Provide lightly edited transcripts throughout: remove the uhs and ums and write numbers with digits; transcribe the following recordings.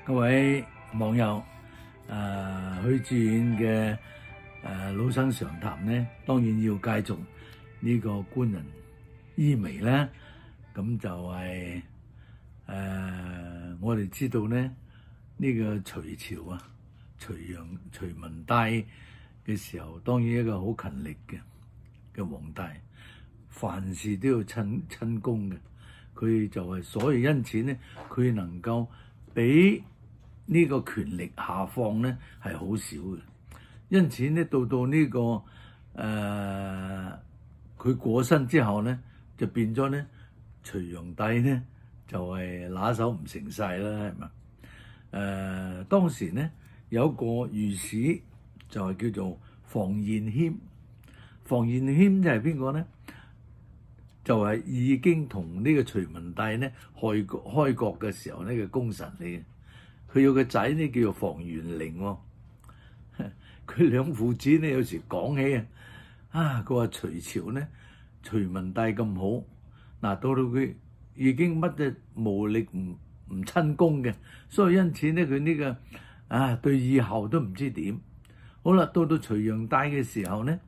各位網友，許志遠嘅老生常談咧，當然要繼續呢個觀人醫微咧。咁就係我哋知道咧，呢個隋朝啊，隋文帝嘅時候，當然一個好勤力嘅皇帝，凡事都要親功嘅。佢就係所以因此咧，佢能夠俾呢個權力下放咧係好少嘅。因此咧，到呢個佢過身之後咧，就變咗咧，隋煬帝咧就係拿手唔成勢啦，係嘛？當時咧有一個御史就係叫做房彥謙。房彥謙就係邊個咧？就係已經同呢個隋文帝咧開國嘅時候呢個功臣嚟嘅。佢有個仔咧叫做房玄齡喎。佢兩父子咧有時講起佢話隋朝咧，隋文帝咁好，嗱到佢已經乜嘢無力唔親功嘅，所以因此咧佢呢個對以後都唔知點。好啦，到隋煬帝嘅時候咧，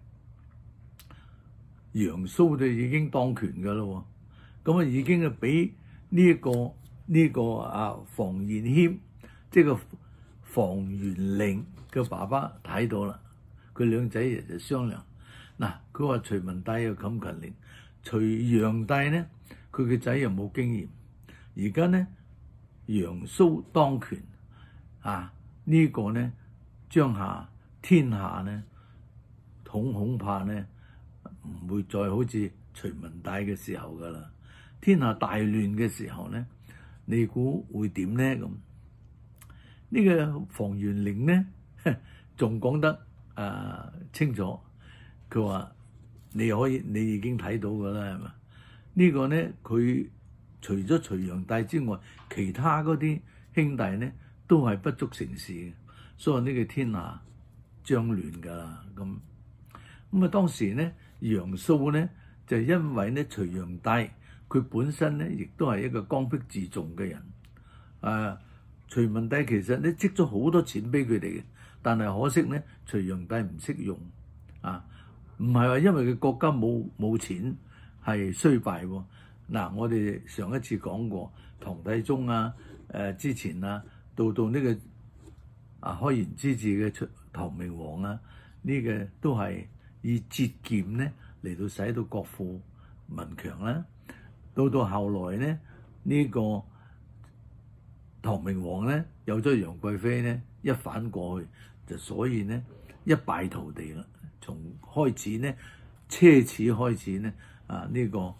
楊蘇就已經當權㗎啦，咁已經俾呢個房彥謙，即係個房玄齡嘅爸爸睇到啦。佢兩仔就商量，佢話隋文帝又咁勤力，隋煬帝咧佢嘅仔又冇經驗，而家咧楊蘇當權呢個咧將下天下咧，恐怕咧唔會再好似隋文帝嘅時候噶啦。天下大亂嘅時候咧，你估會點咧？咁呢個房玄齡咧仲講得清楚，佢話你已經睇到噶啦，係嘛？呢個咧佢除咗隋煬帝之外，其他嗰啲兄弟咧都係不足成事嘅，所以呢個天下將亂噶啦。咁當時咧楊蘇咧就因為咧隋煬帝佢本身咧亦都係一個剛愎自重嘅人。隋文帝其實咧積咗好多錢俾佢哋嘅，但係可惜咧隋煬帝唔識用唔係話因為佢國家冇錢係衰敗喎。我哋上一次講過唐太宗之前到呢個開元之治嘅唐明皇呢個都係以節儉咧嚟到使到國富民強啦。到後來咧呢個唐明皇咧有咗楊貴妃咧一反過去，就所以咧一敗塗地啦。從開始咧奢侈開始咧呢個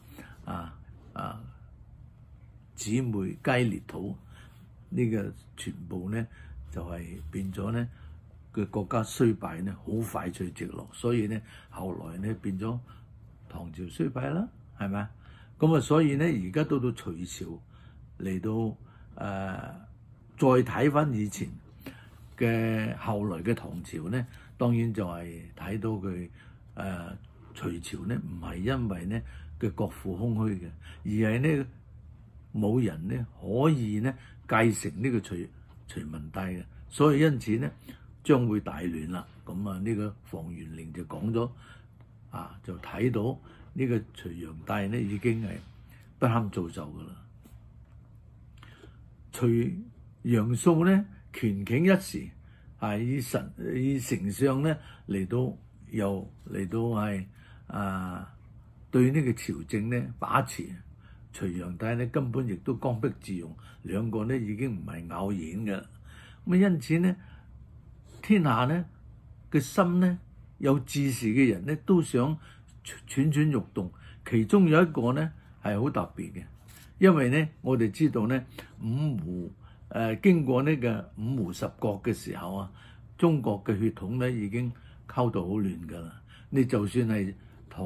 姊妹皆裂土呢個全部咧就係變咗咧個國家衰敗咧好快脆直落，所以咧後來咧變咗唐朝衰敗啦，係咪？咁所以咧而家到隋朝嚟到再睇翻以前嘅後來嘅唐朝咧，當然就係睇到佢隋朝咧唔係因為咧嘅國庫空虛嘅，而係咧冇人咧可以咧繼承呢個隋文帝嘅，所以因此咧將會大亂啦。咁呢個房玄齡就講咗就睇到呢個隋煬帝咧已經係不堪造就噶啦。楊蘇咧權傾一時，以丞相咧嚟到係對呢個朝政咧把持。隋煬帝咧根本亦都剛愎自用，兩個咧已經唔係偶然嘅。咁因此咧天下咧嘅心咧有志士嘅人咧都想蠢欲動，其中有一個咧係好特別嘅，因為咧我哋知道咧五胡經過呢個五胡十國嘅時候中國嘅血統咧已經溝到好亂㗎啦。你就算係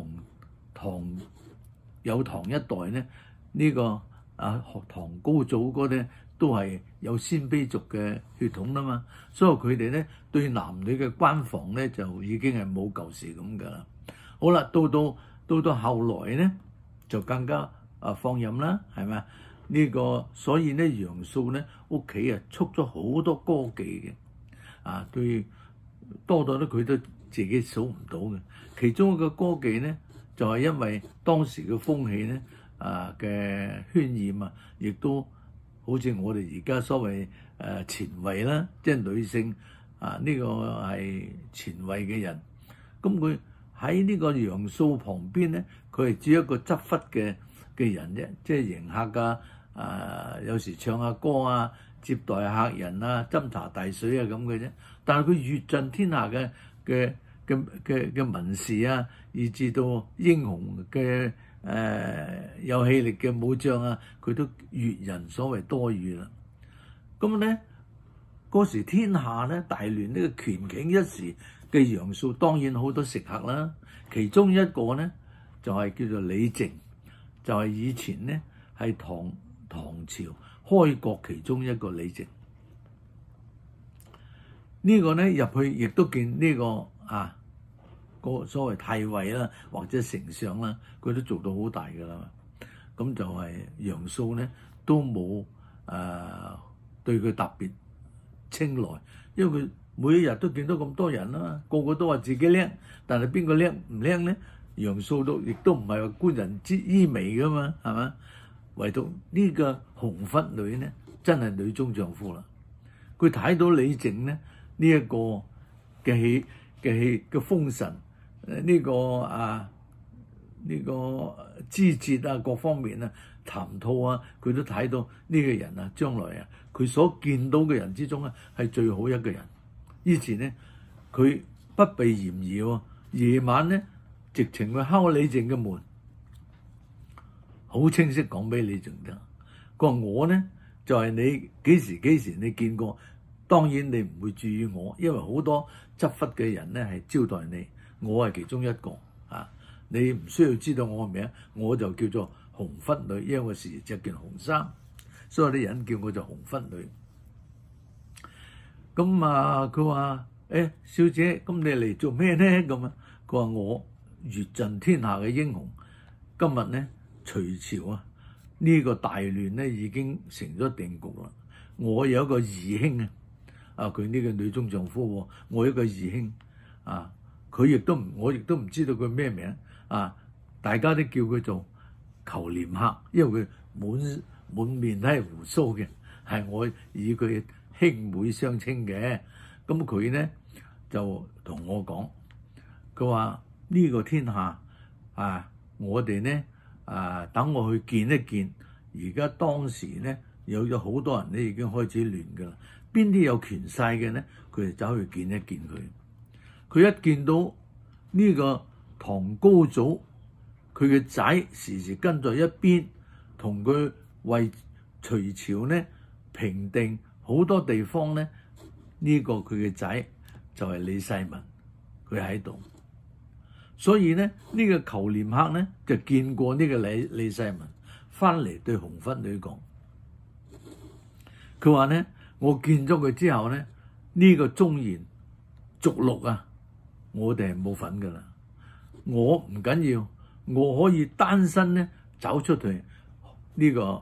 有唐一代咧，呢個唐高祖嗰啲都係有鮮卑族嘅血統啦嘛，所以佢哋咧對男女嘅關防咧就已經係冇舊時咁㗎啦。好啦，到後來咧就更加放任啦，係咪？ 所以咧楊素咧屋企啊出咗好多歌妓嘅，對多到咧佢都自己數唔到嘅。其中一個歌妓咧就係因為當時嘅風氣咧嘅渲染亦都好似我哋而家所謂前衛啦，即係女性呢個係前衛嘅人。咁佢喺呢個楊素旁邊咧，佢係只一個執忽嘅人啫，即係迎客有時唱下歌接待客人斟茶遞水咁嘅啫。但係佢閱盡天下嘅文士以至到英雄嘅有氣力嘅武將佢都閱人所謂多語啦。咁咧嗰時天下咧大亂，呢個權傾一時嘅楊素當然好多食客啦。其中一個咧就係叫做李靖，就係以前咧係唐朝開國其中一個李靖。呢個咧入去亦都見呢個所謂太尉啦，或者丞相啦，佢都做到好大噶啦。咁就係楊素咧都冇對佢特別青睞，因為佢每一日都見到咁多人啦，個個都話自己叻，但係邊個叻唔叻咧？楊素亦都唔係話觀人之衣微噶嘛，係嘛？唯獨呢個紅拂女咧，真係女中丈夫啦。佢睇到李靖咧呢一個嘅風神，呢個枝節各方面談吐佢都睇到呢個人將來佢所見到嘅人之中係最好一個人。於是咧佢不避嫌疑夜晚咧直情去敲李靖嘅門，好清晰講俾李靖聽。佢話我咧就係你幾時你見過，當然你唔會注意我，因為好多執忽嘅人咧係招待你，我係其中一個你唔需要知道我嘅名，我就叫做紅拂女，因為我時時着件紅衫，所以啲人叫我做紅拂女。咁佢話小姐，咁你嚟做咩咧？咁佢話我閱盡天下嘅英雄，今日咧隋朝呢個大亂咧已經成咗定局啦。我有一個義兄佢呢個女中丈夫我有一個義兄我亦都唔知道佢咩名大家都叫佢做虬鐮客，因為佢滿面都係鬍鬚嘅，係我以佢兄妹相稱嘅。咁佢咧就同我講，佢話呢個天下我哋咧等我去見一見。而家當時咧有咗好多人咧已經開始亂㗎啦，邊啲有權勢嘅咧，佢就走去見一見佢。佢一見到呢個唐高祖，佢嘅仔時時跟在一邊，同佢為隋朝咧平定好多地方咧。呢個佢嘅仔就係李世民，佢喺度。所以咧呢個虬鐮客咧就見過呢個李世民，翻嚟對紅拂女講，佢話咧我見咗佢之後咧，呢個忠言續錄我哋係冇份噶啦。我唔緊要，我可以單身咧走出去呢個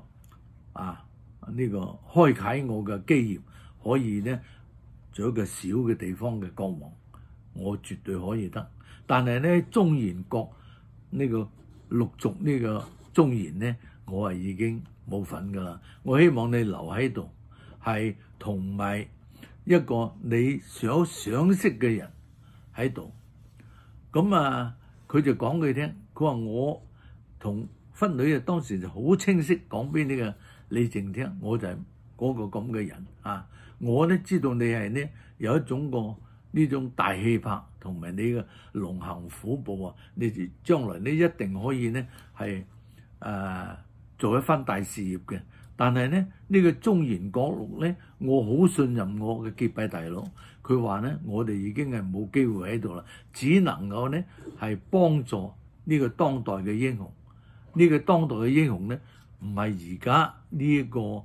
開啓我嘅基業，可以咧做一個小嘅地方嘅國王，我絕對可以得。但係咧忠言國呢個陸續呢個忠言咧，我係已經冇份噶啦。我希望你留喺度，係同埋一個你所賞識嘅人喺度。咁佢就講佢聽，佢話我同拂女當時就好清晰講俾呢個李靖聽，我就係嗰個咁嘅人我咧知道你係呢有一種呢種大氣魄，同埋你嘅龍行虎步你將來你一定可以呢係做一番大事業嘅。但係咧呢個忠言國錄咧，我好信任我嘅結拜大佬。佢話咧我哋已經係冇機會喺度啦，只能夠咧係幫助呢個當代嘅英雄。呢個當代嘅英雄咧唔係而家呢一個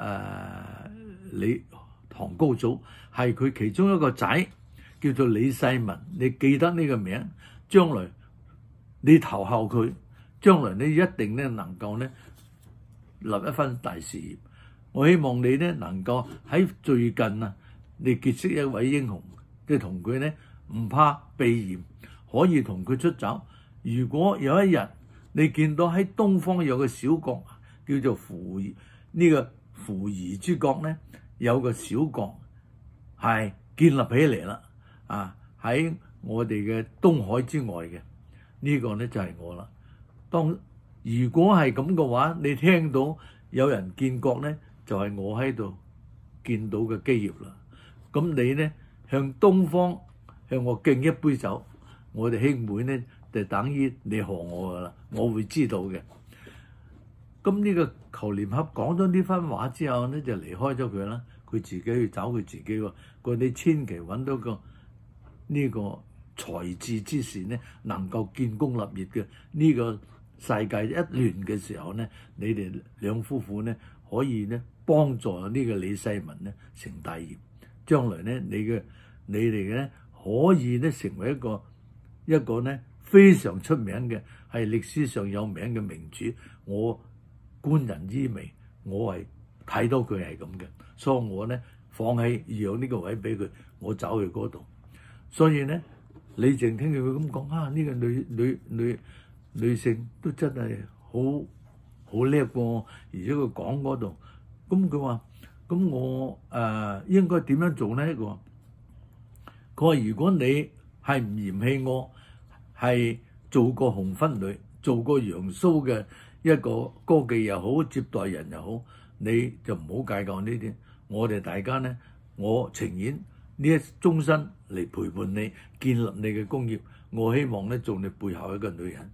唐高祖，係佢其中一個仔叫做李世民。你記得呢個名，將來你投效佢，將來你一定咧能夠咧立一番大事業。我希望你呢能夠喺最近啊，你結識一位英雄，即係同佢呢唔怕避嫌，可以同佢出走。如果有一日你見到喺東方有個小國叫做扶餘之國呢，有個小國係建立起嚟啦，喺我哋嘅東海之外嘅呢個呢就係我啦。如果係咁嘅話，你聽到有人建國呢，就係我喺度見到嘅基業啦。咁你呢向東方向我敬一杯酒，我哋兄妹呢就等於你賀我噶啦，我會知道嘅。咁呢個裘廉合講咗呢番話之後呢，就離開咗佢啦。佢自己去找佢自己喎。佢你千祈揾到呢個才智之士呢，能夠建功立業嘅。呢個世界一亂嘅時候呢，你哋兩夫婦呢可以呢幫助呢個李世民呢成大業。將來呢你哋呢可以呢成為一個呢非常出名嘅係歷史上有名嘅名主。我觀人依微，我係睇到佢係咁嘅，所以我呢放棄讓呢個位俾佢，我走去嗰度。所以呢，李靖聽佢咁講呢個女性都真係好叻喎，而且佢講嗰度，咁佢話：咁我應該點樣做呢？佢話：如果你係唔嫌棄我，係做過紅拂女，做過楊蘇嘅一個歌妓又好，接待人又好，你就唔好計較呢啲。我哋大家呢，我情願呢一終身嚟陪伴你，建立你嘅功業。我希望呢做你背後一個女人。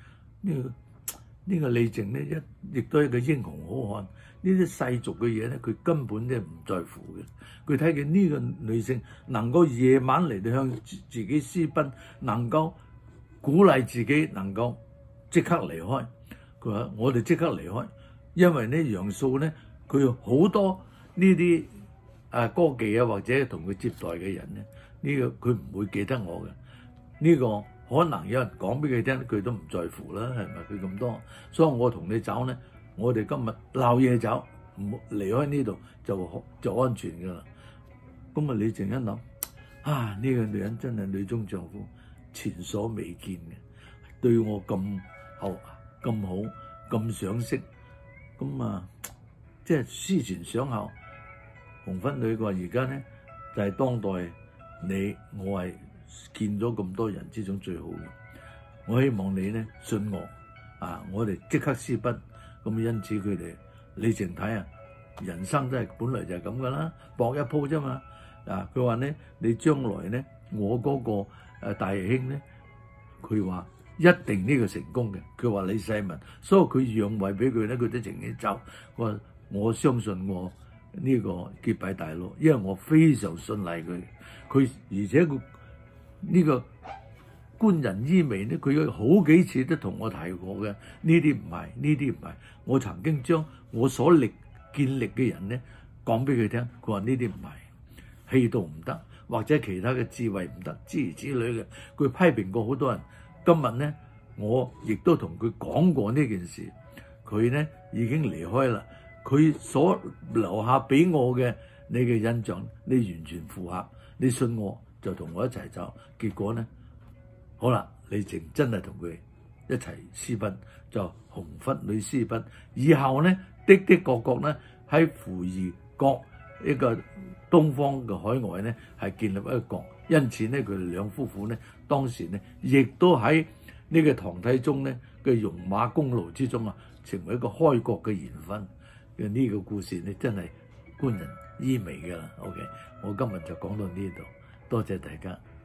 呢個李靖呢，亦都係一個英雄好漢。呢啲世俗嘅嘢呢，佢根本咧唔在乎嘅。佢睇見呢個女性能夠夜晚嚟到向自己私奔，能夠鼓勵自己能夠即刻離開。佢話：我哋即刻離開，因為呢楊素呢，佢好多呢啲歌妓或者同佢接待嘅人呢，呢個佢唔會記得我嘅。呢個可能有人講俾佢聽，佢都唔在乎啦，係咪？佢咁多，所以我同你走呢，我哋今日鬧嘢走，唔好離開呢度就安全㗎啦。咁李靖一諗，呢個女人真係女中丈夫，前所未見嘅，對我咁好咁賞識，即係思前想後。紅拂女話：而家呢就係當代我係見咗咁多人之中最好嘅。我希望你呢信我，我哋即刻私奔。咁因此佢哋李靖睇人生都係本來就係咁噶啦，搏一鋪啫嘛。佢話呢，你將來呢，我嗰個大兄呢，佢話一定呢個成功嘅。佢話李世民，所以佢讓位俾佢呢，佢都情願走。我相信我呢個結拜大佬，因為我非常信賴佢。而且佢呢個觀人依微呢，佢有好幾次都同我提過嘅。呢啲唔係。我曾經將我所建立嘅人呢講俾佢聽，佢話呢啲唔係，氣度唔得，或者其他嘅智慧唔得，諸如此類嘅。佢批評過好多人。今日呢，我亦都同佢講過呢件事，佢呢已經離開啦。佢所留下俾我嘅你嘅印象，你完全符合。你信我就同我一齊走。結果呢，好啦，李靖真係同佢一齊私奔，就紅拂女私奔。以後呢，的確呢喺扶餘國一個東方嘅海外呢，係建立一個國。因此呢，佢哋兩夫婦呢，當時呢亦都喺呢個唐太宗呢嘅戎馬功勞之中成為一個開國嘅賢勳。呢個故事呢，真係觀人依微㗎啦。OK，我今日就講到呢度，多謝大家。